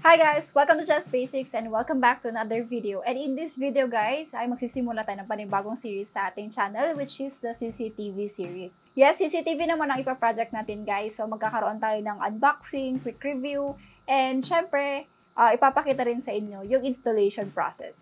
Hi guys! Welcome to Just Basics and welcome back to another video. And in this video guys, ay magsisimula tayo ng panibagong series sa ating channel which is the CCTV series. Yes, CCTV naman ang ipa-project natin guys. So magkakaroon tayo ng unboxing, quick review, and syempre, ipapakita rin sa inyo yung installation process.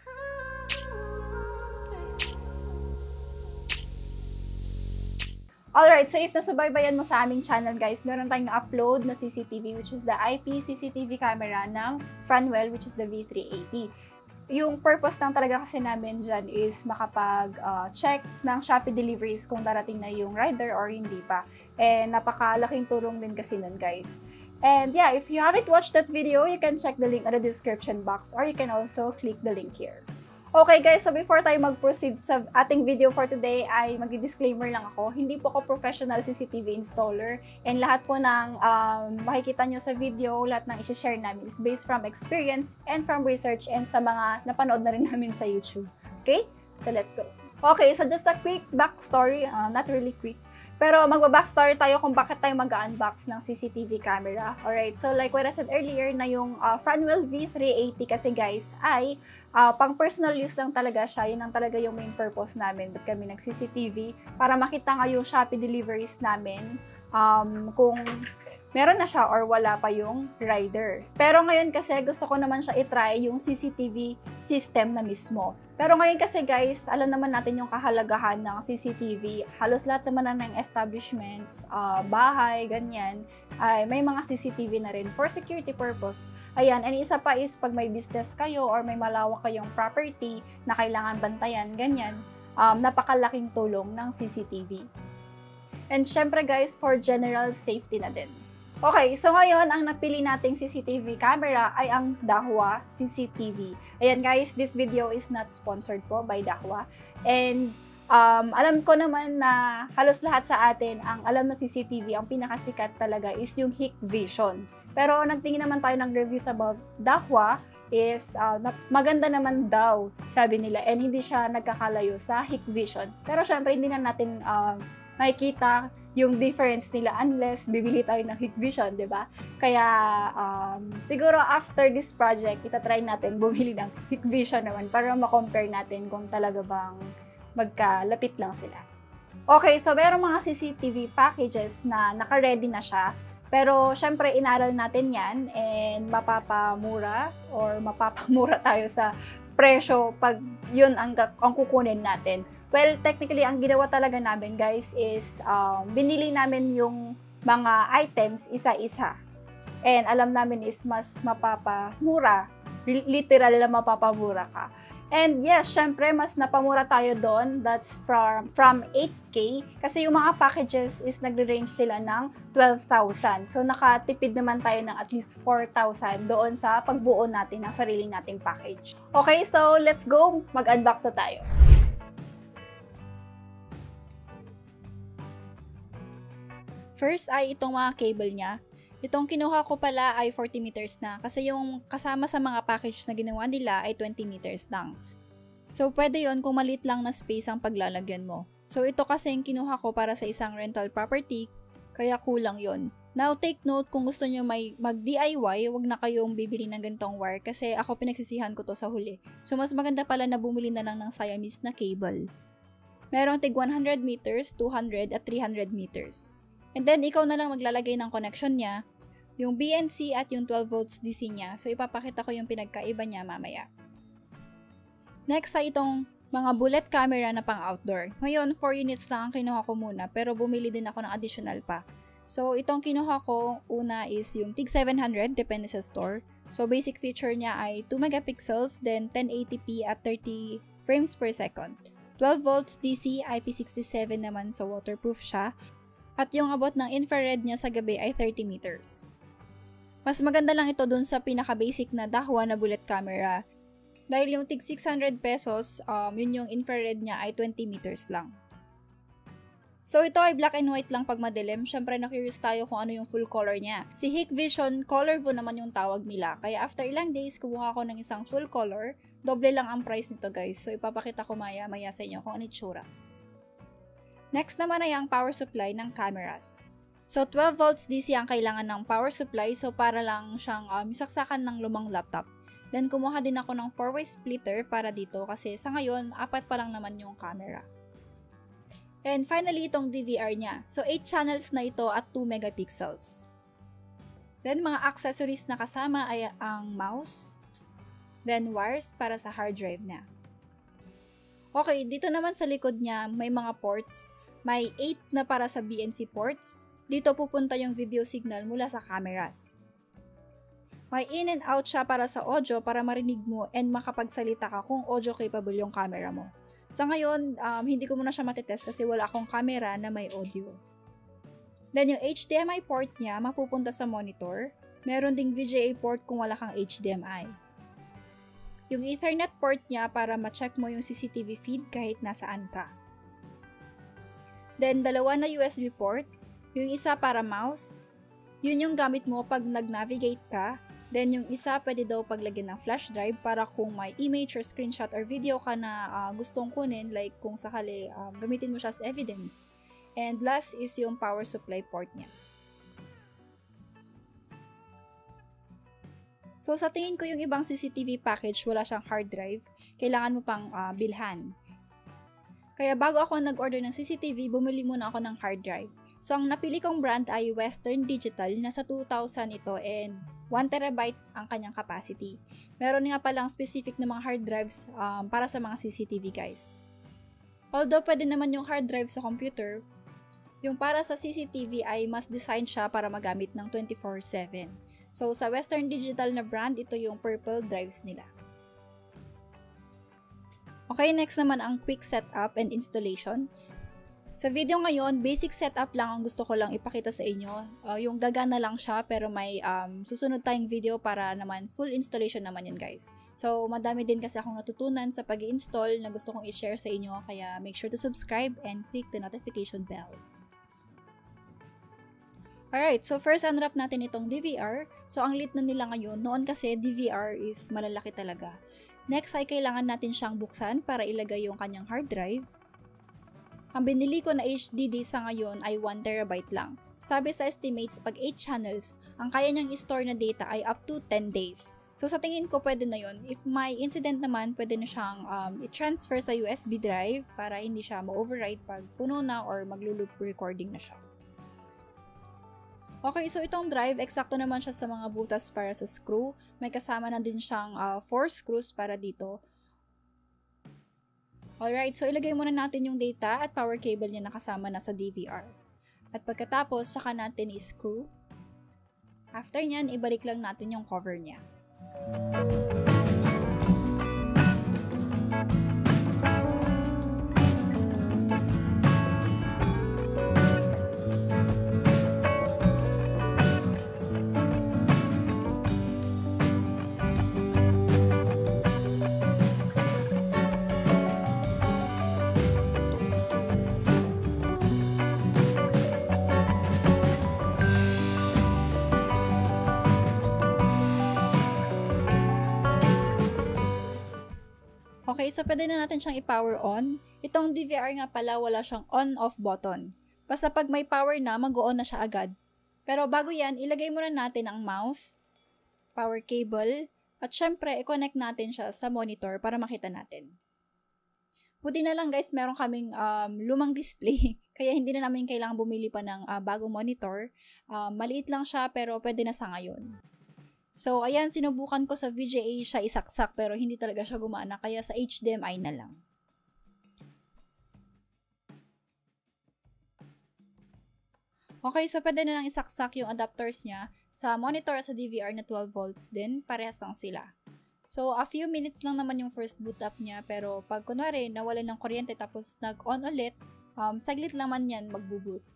Alright, so if nasubaybayan mo sa aming channel guys, meron tayong na-upload na CCTV which is the IP CCTV camera ng Franwell which is the V380. Yung purpose lang talaga kasi namin dyan is makapag-check ng Shopee deliveries kung darating na yung rider or hindi pa. And napakalaking tulong din kasi nun guys. And yeah, if you haven't watched that video, you can check the link in the description box or you can also click the link here. Okay guys, so before tayo mag-proceed sa ating video for today, ay mag-disclaimer lang ako. Hindi po ako professional CCTV installer and lahat po ng makikita nyo sa video, lahat ng i-share namin is based from experience and from research and sa mga napanood na rin namin sa YouTube. Okay? So let's go. Okay, so just a quick backstory, not really quick. Pero magba-backstory tayo kung bakit tayo mag-unbox ng CCTV camera. Alright, so like what I said earlier na yung Franwell V380 kasi guys ay pang personal use lang talaga siya. Yun ang talaga yung main purpose namin. Ba't kami nag-CCTV? Para makita nga yung Shopee deliveries namin kung meron na siya or wala pa yung rider. Pero ngayon kasi gusto ko naman siya i-try yung CCTV system na mismo. Pero ngayon kasi guys, alam naman natin yung kahalagahan ng CCTV. Halos lahat naman ng establishments, bahay, ganyan, ay may mga CCTV na rin for security purpose. Ayan, and isa pa is pag may business kayo or may malawak kayong property na kailangan bantayan, ganyan, napakalaking tulong ng CCTV. And syempre guys, for general safety na din. Okay, so ngayon, ang napili nating CCTV camera ay ang Dahua CCTV. Ayan guys, this video is not sponsored po by Dahua. And alam ko naman na halos lahat sa atin, ang alam na CCTV, ang pinakasikat talaga is yung Hikvision. Pero nagtingin naman tayo ng reviews about Dahua is maganda naman daw, sabi nila. And hindi siya nagkakalayo sa Hikvision. Pero syempre, hindi na natin makikita yung difference nila unless bibili tayo ng Hikvision, di ba? Kaya siguro after this project, itatry natin bumili ng Hikvision naman para ma-compare natin kung talaga bang magkalapit lang sila. Okay, so merong mga CCTV packages na naka-ready na siya. Pero syempre inaral natin yan and mapapamura tayo sa presyo pag yun ang kukunin natin. Well, technically, ang ginawa talaga namin, guys, is binili namin yung mga items isa-isa. And alam namin is mas mapapamura. Literal na mapapamura ka. And yes, syempre, mas napamura tayo doon. That's from 8K. Kasi yung mga packages is nagre-range sila ng 12,000. So, nakatipid naman tayo ng at least 4,000 doon sa pagbuo natin ng sarili nating package. Okay, so let's go. Mag-unbox na tayo. First ay itong mga cable niya. Itong kinuha ko pala ay 40 meters na kasi yung kasama sa mga package na ginawa nila ay 20 meters lang. So pwede yon kung maliit lang na space ang paglalagyan mo. So ito kasi yung kinuha ko para sa isang rental property kaya kulang yon. Now take note kung gusto nyo mag-DIY, wag na kayong bibili ng ganitong wire kasi ako pinagsisihan ko to sa huli. So mas maganda pala na bumili na lang ng Siamese na cable. Merong tig 100 meters, 200 at 300 meters. And then, ikaw na lang maglalagay ng connection niya, yung BNC at yung 12 volts DC niya. So, ipapakita ko yung pinagkaiba niya mamaya. Next ay itong mga bullet camera na pang outdoor. Ngayon, 4 units lang ang kinuha ko muna, pero bumili din ako ng additional pa. So, itong kinuha ko, una is yung TIG 700, depende sa store. So, basic feature niya ay 2 megapixels, then 1080p at 30 frames per second. 12 volts DC, IP67 naman, so waterproof siya. At yung abot ng infrared niya sa gabi ay 30 meters. Mas maganda lang ito dun sa pinaka-basic na Dahua na bullet camera. Dahil yung tig 600 pesos, yun yung infrared niya ay 20 meters lang. So ito ay black and white lang pag madilim. Syempre na-curious tayo kung ano yung full color niya. Si Hikvision, color view naman yung tawag nila. Kaya after ilang days, kumuha ko ng isang full color. Doble lang ang price nito guys. So ipapakita ko maya-maya sa inyo kung ano itsura. Next naman ay ang power supply ng cameras. So, 12 volts DC ang kailangan ng power supply. So, para lang siyang saksakan ng lumang laptop. Then, kumuha din ako ng 4-way splitter para dito kasi sa ngayon, 4 pa lang naman yung camera. And finally, itong DVR niya. So, 8 channels na ito at 2 megapixels. Then, mga accessories na kasama ay ang mouse. Then, wires para sa hard drive niya. Okay, dito naman sa likod niya, may mga ports. May 8 na para sa BNC ports. Dito pupunta yung video signal mula sa cameras. May in and out siya para sa audio para marinig mo and makapagsalita ka kung audio capable yung camera mo. Sa ngayon, hindi ko muna siya matitest kasi wala akong camera na may audio. Then yung HDMI port niya mapupunta sa monitor. Meron ding VGA port kung wala kang HDMI. Yung Ethernet port niya para ma-check mo yung CCTV feed kahit nasaan ka. Then dalawa na USB port. Yung isa para mouse, yun yung gamit mo pag nag-navigate ka. Then yung isa pwede daw paglagyan ng flash drive para kung may image or screenshot or video ka na gustong kunin, like kung sakali gamitin mo siya as evidence. And last is yung power supply port niya. So sa tingin ko yung ibang CCTV package wala siyang hard drive, kailangan mo pang bilhan. Kaya bago ako nag-order ng CCTV, bumili muna ako ng hard drive. So, ang napili kong brand ay Western Digital. Nasa 2,000 ito and 1TB ang kanyang capacity. Meron nga palang specific na mga hard drives para sa mga CCTV guys. Although pwede naman yung hard drive sa computer, yung para sa CCTV ay mas design siya para magamit ng 24/7. So, sa Western Digital na brand, ito yung purple drives nila. Okay, next naman ang quick setup and installation. Sa video ngayon, basic setup lang ang gusto ko lang ipakita sa inyo. Yung gagana lang siya pero may susunod tayong video para naman full installation naman yan guys. So, madami din kasi akong natutunan sa pag-i-install na gusto kong i-share sa inyo kaya make sure to subscribe and click the notification bell. Alright, so first unwrap natin itong DVR. So, ang lit na nila ngayon. Noon kasi DVR is malalaki talaga. Next ay kailangan natin siyang buksan para ilagay yung kanyang hard drive. Ang binili ko na HDD sa ngayon ay 1TB lang. Sabi sa estimates, pag 8 channels, ang kaya niyang i-store na data ay up to 10 days. So sa tingin ko pwede na yun. If may incident naman, pwede na siyang i-transfer sa USB drive para hindi siya ma-overwrite pag puno na or maglo-loop recording na siya. Okay, so itong drive, eksakto naman siya sa mga butas para sa screw. May kasama na din siyang 4 screws para dito. Alright, so ilagay muna natin yung data at power cable niya nakasama na sa DVR. At pagkatapos, saka natin i-screw. After nyan, ibalik lang natin yung cover niya. Okay, so pwede na natin siyang i-power on. Itong DVR nga pala, wala siyang on-off button. Basta pag may power na, mag-on na siya agad. Pero bago yan, ilagay muna natin ang mouse, power cable, at syempre, i-connect natin siya sa monitor para makita natin. Buti na lang guys, meron kaming lumang display, kaya hindi na namin kailangan bumili pa ng bagong monitor. Maliit lang siya, pero pwede na sa ngayon. So, ayan, sinubukan ko sa VGA siya isaksak pero hindi talaga siya gumana kaya sa HDMI na lang. Okay, so pwede na lang isaksak yung adapters niya sa monitor at sa DVR na 12 volts din, parehas lang sila. So, a few minutes lang naman yung first boot up niya pero pag kunwari nawalan ng kuryente tapos nag-on ulit, saglit lang man yan magbo-boot.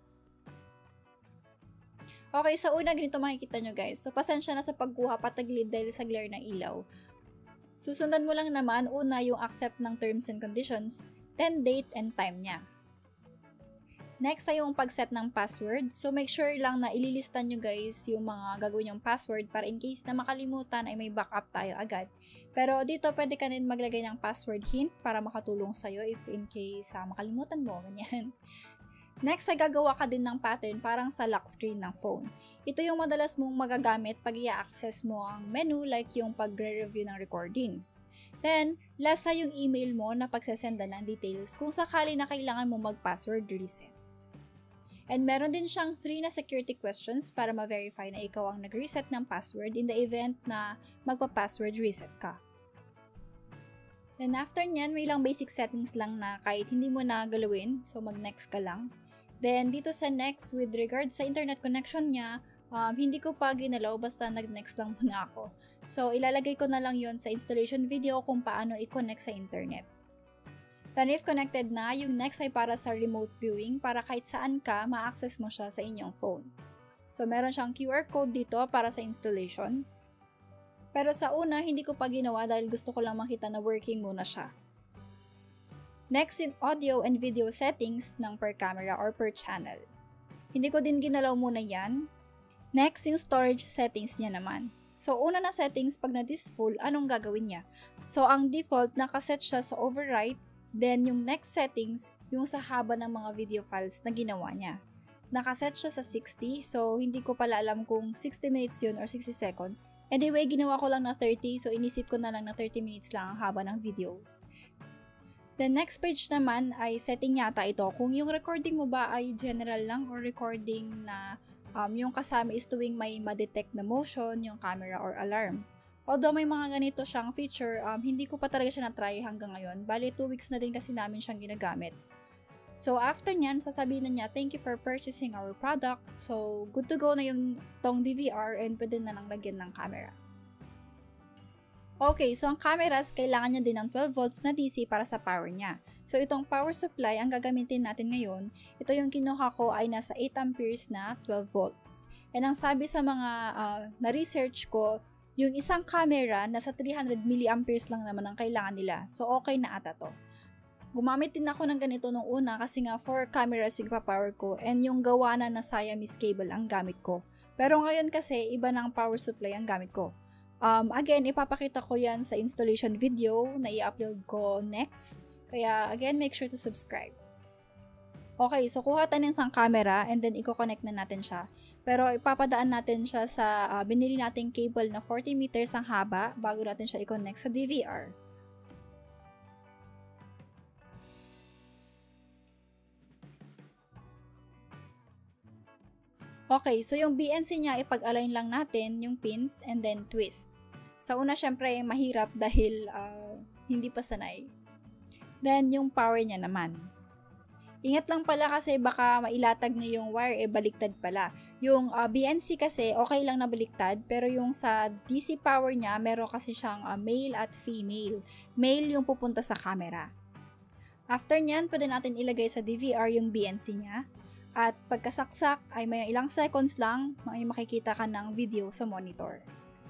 Okay, sa una ganito makikita nyo guys. So, pasensya na sa pagkuha patagilid dahil sa glare ng ilaw. Susundan mo lang naman, una yung accept ng terms and conditions, then date and time niya. Next ay yung pag-set ng password. So, make sure lang na ililistan nyo guys yung mga gagawin yung password para in case na makalimutan ay may backup tayo agad. Pero dito pwede ka din maglagay ng password hint para makatulong sa'yo if in case makalimutan mo, ganyan. Next ay gagawa ka din ng pattern parang sa lock screen ng phone. Ito yung madalas mong magagamit pag i-access mo ang menu like yung pagre-review ng recordings. Then, last na yung email mo na pagsasenda ng details kung sakali na kailangan mo mag-password reset. And meron din siyang 3 na security questions para ma-verify na ikaw ang nag-reset ng password in the event na magpa-password reset ka. Then after nyan, may ilang basic settings lang na kahit hindi mo na galawin, so mag-next ka lang. Then, dito sa next, with regard sa internet connection niya, hindi ko pa ginalaw, basta nag-next lang muna ako. So, ilalagay ko na lang yon sa installation video kung paano i-connect sa internet. Then, if connected na, yung next ay para sa remote viewing, para kahit saan ka, ma-access mo siya sa inyong phone. So, meron siyang QR code dito para sa installation. Pero sa una, hindi ko pa ginawa dahil gusto ko lang makita na working muna siya. Next, yung audio and video settings ng per camera or per channel. Hindi ko din ginalaw muna yan. Next, yung storage settings niya naman. So, una na settings, pag na-this full, anong gagawin niya? So, ang default, nakaset siya sa overwrite. Then, yung next settings, yung sa haba ng mga video files na ginawa niya. Nakaset siya sa 60, so hindi ko pala alam kung 60 minutes yun or 60 seconds. Anyway, ginawa ko lang na 30, so inisip ko na lang na 30 minutes lang ang haba ng videos. The next page naman ay setting yata ito kung yung recording mo ba ay general lang or recording na yung kasama is tuwing may ma-detect na motion, yung camera or alarm. Although may mga ganito siyang feature, hindi ko pa talaga siya na-try hanggang ngayon. Bali, 2 weeks na din kasi namin siyang ginagamit. So after nyan, sasabihin na niya, thank you for purchasing our product. So good to go na yung tong DVR and pwede na lang lagyan ng camera. Okay, so ang cameras, kailangan niya din ng 12 volts na DC para sa power niya. So itong power supply, ang gagamitin natin ngayon, ito yung kinuha ko ay nasa 8 amperes na 12 volts. And ang sabi sa mga na-research ko, yung isang camera, nasa 300 milliamperes lang naman ang kailangan nila. So okay na ata to. Gumamit din ako ng ganito nung una kasi nga 4 cameras yung ipapower ko and yung gawa na Siamese cable ang gamit ko. Pero ngayon kasi, iba ng power supply ang gamit ko. Again, ipapakita ko yan sa installation video na i-upload ko next. Kaya, again, make sure to subscribe. Okay, so kuha tayo ng isang camera and then i-connect na natin siya. Pero ipapadaan natin siya sa binili nating cable na 40 meters ang haba bago natin siya i-connect sa DVR. Okay, so yung BNC niya, ipag-align lang natin yung pins and then twist. Sa una, syempre, mahirap dahil hindi pa sanay. Then, yung power niya naman. Ingat lang pala kasi baka mailatag niyo yung wire, baliktad pala. Yung BNC kasi, okay lang na baliktad, pero yung sa DC power niya, meron kasi siyang male at female. Male yung pupunta sa camera. After nyan, pwede natin ilagay sa DVR yung BNC niya. At pagkasaksak ay may ilang seconds lang, may makikita ka ng video sa monitor.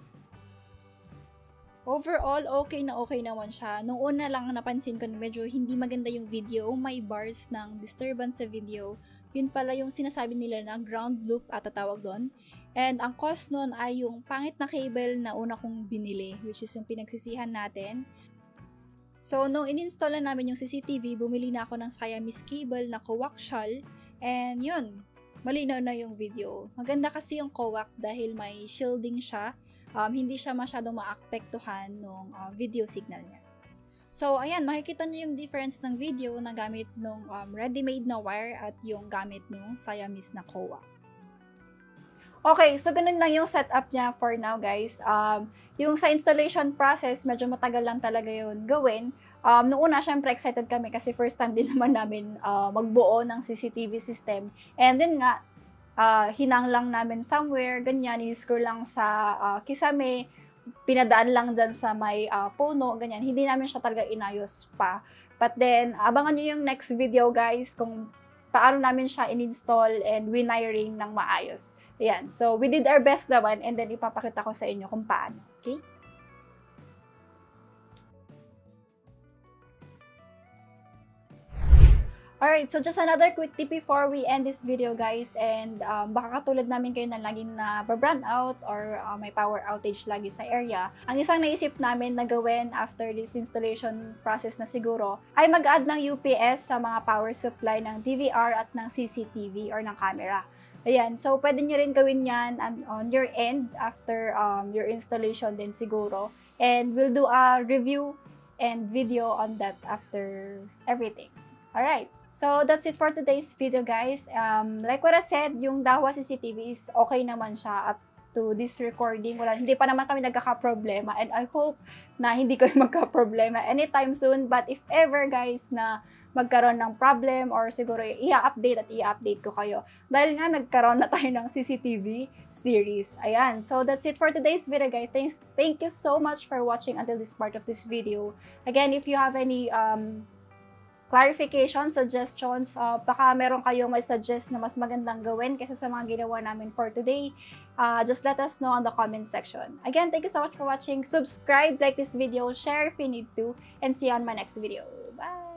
Overall, okay naman siya. Nung una lang napansin ko na medyo hindi maganda yung video, may bars ng disturbance sa video. Yun pala yung sinasabi nila na ground loop at tatawag doon. And ang cost nun ay yung pangit na cable na una kong binili, which is yung pinagsisihan natin. So, nung in-install na namin yung CCTV, bumili na ako ng Siamese cable na coaxial. And yun, malinaw na yung video. Maganda kasi yung coax dahil may shielding siya. Hindi siya masyadong maapektuhan ng video signal niya. So, ayan, makikita niyo yung difference ng video na gamit ng ready-made na wire at yung gamit ng Siamese na coax. Okay, so ganun lang yung setup niya for now, guys. Yung sa installation process, medyo matagal lang talaga yun gawin. Noong una, syempre excited kami kasi first time din naman namin magbuo ng CCTV system. And then nga, hinang lang namin somewhere, ganyan, i-screw lang sa kisame, pinadaan lang dyan sa may puno, ganyan. Hindi namin siya talaga inayos pa. But then, abangan nyo yung next video, guys, kung paano namin siya in-install and wiring ng maayos. Ayan. So, we did our best naman and then ipapakita ko sa inyo kung paano. Okay? Alright, so just another quick tip before we end this video, guys. And baka katulad namin kayo na laging na brown out or may power outage lagi sa area. Ang isang naisip namin na gawin after this installation process na siguro ay mag-add ng UPS sa mga power supply ng DVR at ng CCTV or ng camera. Ayan, so pwede nyo rin gawin yan on your end after your installation din siguro. And we'll do a review and video on that after everything. Alright. So, that's it for today's video, guys. Like what I said, yung Dahua CCTV is okay naman siya up to this recording. Hindi pa naman kami nagkaka-problema. And I hope na hindi kayo magka-problema anytime soon. But if ever, guys, na magkaroon ng problem or siguro i-update ko kayo. Dahil nga nagkaroon na tayo ng CCTV series. Ayan. So, that's it for today's video, guys. Thank you so much for watching until this part of this video. Again, if you have any clarification, suggestions, baka meron kayong may suggest na mas magandang gawin kaysa sa mga ginawa namin for today, just let us know on the comment section. Again, thank you so much for watching. Subscribe, like this video, share if you need to, and see you on my next video. Bye!